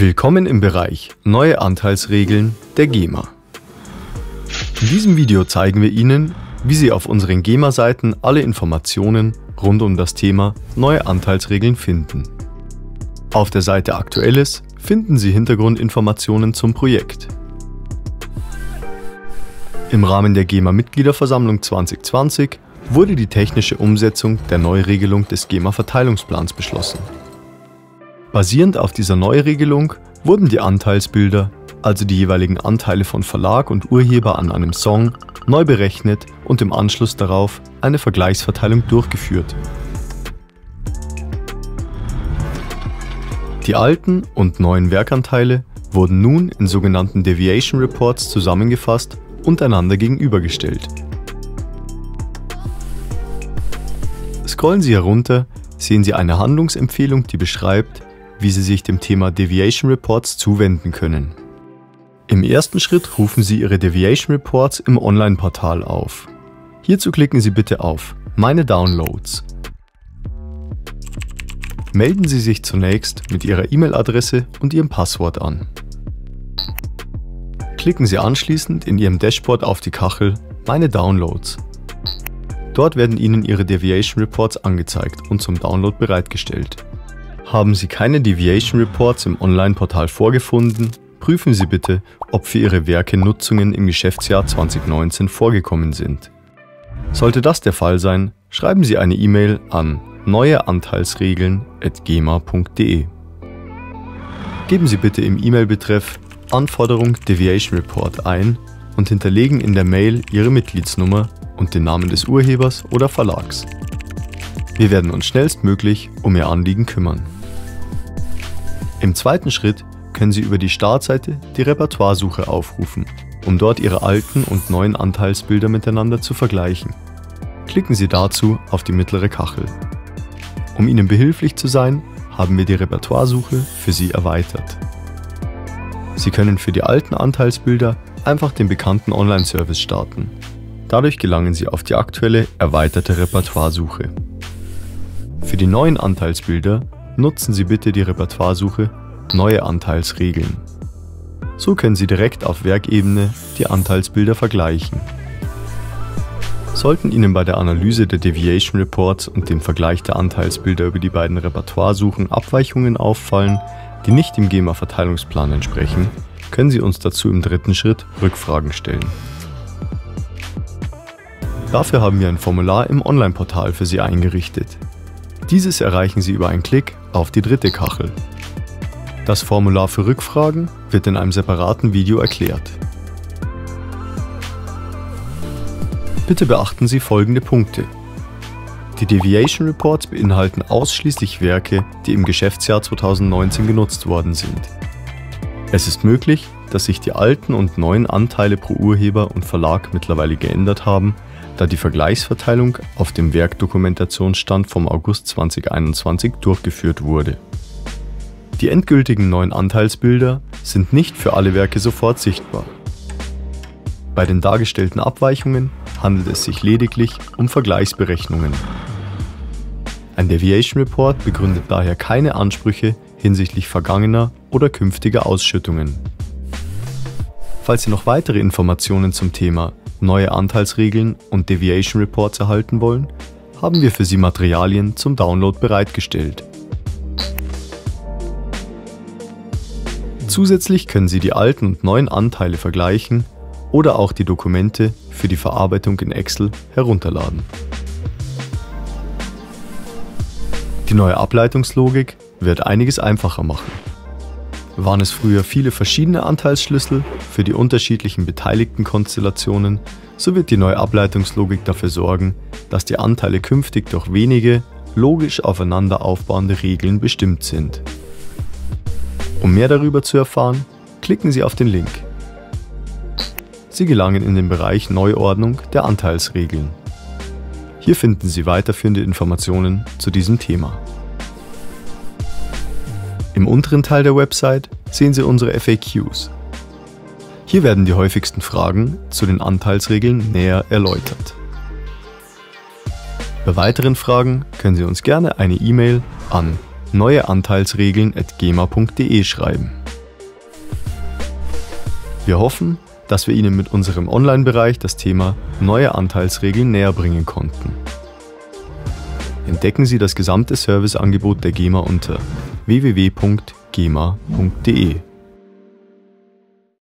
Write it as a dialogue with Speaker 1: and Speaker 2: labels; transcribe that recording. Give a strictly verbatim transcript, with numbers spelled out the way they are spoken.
Speaker 1: Willkommen im Bereich Neue Anteilsregeln der GEMA. In diesem Video zeigen wir Ihnen, wie Sie auf unseren GEMA-Seiten alle Informationen rund um das Thema Neue Anteilsregeln finden. Auf der Seite Aktuelles finden Sie Hintergrundinformationen zum Projekt. Im Rahmen der GEMA-Mitgliederversammlung zwanzig zwanzig wurde die technische Umsetzung der Neuregelung des GEMA-Verteilungsplans beschlossen. Basierend auf dieser Neuregelung wurden die Anteilsbilder, also die jeweiligen Anteile von Verlag und Urheber an einem Song, neu berechnet und im Anschluss darauf eine Vergleichsverteilung durchgeführt. Die alten und neuen Werkanteile wurden nun in sogenannten Deviation Reports zusammengefasst und einander gegenübergestellt. Scrollen Sie herunter, sehen Sie eine Handlungsempfehlung, die beschreibt, wie Sie sich dem Thema Deviation Reports zuwenden können. Im ersten Schritt rufen Sie Ihre Deviation Reports im Online-Portal auf. Hierzu klicken Sie bitte auf Meine Downloads. Melden Sie sich zunächst mit Ihrer E-Mail-Adresse und Ihrem Passwort an. Klicken Sie anschließend in Ihrem Dashboard auf die Kachel Meine Downloads. Dort werden Ihnen Ihre Deviation Reports angezeigt und zum Download bereitgestellt. Haben Sie keine Deviation Reports im Online-Portal vorgefunden, prüfen Sie bitte, ob für Ihre Werke Nutzungen im Geschäftsjahr zwanzig neunzehn vorgekommen sind. Sollte das der Fall sein, schreiben Sie eine E-Mail an neueanteilsregeln at gema punkt de. Geben Sie bitte im E-Mail-Betreff Anforderung Deviation Report ein und hinterlegen in der Mail Ihre Mitgliedsnummer und den Namen des Urhebers oder Verlags. Wir werden uns schnellstmöglich um Ihr Anliegen kümmern. Im zweiten Schritt können Sie über die Startseite die Repertoiresuche aufrufen, um dort Ihre alten und neuen Anteilsbilder miteinander zu vergleichen. Klicken Sie dazu auf die mittlere Kachel. Um Ihnen behilflich zu sein, haben wir die Repertoiresuche für Sie erweitert. Sie können für die alten Anteilsbilder einfach den bekannten Online-Service starten. Dadurch gelangen Sie auf die aktuelle, erweiterte Repertoiresuche. Für die neuen Anteilsbilder nutzen Sie bitte die Repertoiresuche Neue Anteilsregeln. So können Sie direkt auf Werkebene die Anteilsbilder vergleichen. Sollten Ihnen bei der Analyse der Deviation Reports und dem Vergleich der Anteilsbilder über die beiden Repertoiresuchen Abweichungen auffallen, die nicht dem GEMA-Verteilungsplan entsprechen, können Sie uns dazu im dritten Schritt Rückfragen stellen. Dafür haben wir ein Formular im Online-Portal für Sie eingerichtet. Dieses erreichen Sie über einen Klick auf die dritte Kachel. Das Formular für Rückfragen wird in einem separaten Video erklärt. Bitte beachten Sie folgende Punkte. Die Deviation Reports beinhalten ausschließlich Werke, die im Geschäftsjahr zweitausendneunzehn genutzt worden sind. Es ist möglich, dass sich die alten und neuen Anteile pro Urheber und Verlag mittlerweile geändert haben, da die Vergleichsverteilung auf dem Werkdokumentationsstand vom August zweitausendeinundzwanzig durchgeführt wurde. Die endgültigen neuen Anteilsbilder sind nicht für alle Werke sofort sichtbar. Bei den dargestellten Abweichungen handelt es sich lediglich um Vergleichsberechnungen. Ein Deviation Report begründet daher keine Ansprüche hinsichtlich vergangener oder künftiger Ausschüttungen. Falls Sie noch weitere Informationen zum Thema Neue Anteilsregeln und Deviation Reports erhalten wollen, haben wir für Sie Materialien zum Download bereitgestellt. Zusätzlich können Sie die alten und neuen Anteile vergleichen oder auch die Dokumente für die Verarbeitung in Excel herunterladen. Die neue Ableitungslogik wird einiges einfacher machen. Waren es früher viele verschiedene Anteilsschlüssel für die unterschiedlichen beteiligten Konstellationen, so wird die neue Ableitungslogik dafür sorgen, dass die Anteile künftig durch wenige, logisch aufeinander aufbauende Regeln bestimmt sind. Um mehr darüber zu erfahren, klicken Sie auf den Link. Sie gelangen in den Bereich Neuordnung der Anteilsregeln. Hier finden Sie weiterführende Informationen zu diesem Thema. Im unteren Teil der Website sehen Sie unsere F A Qs. Hier werden die häufigsten Fragen zu den Anteilsregeln näher erläutert. Bei weiteren Fragen können Sie uns gerne eine E-Mail an neueanteilsregeln at gema punkt de schreiben. Wir hoffen, dass wir Ihnen mit unserem Online-Bereich das Thema neue Anteilsregeln näher bringen konnten. Entdecken Sie das gesamte Serviceangebot der GEMA unter w w w punkt gema punkt de.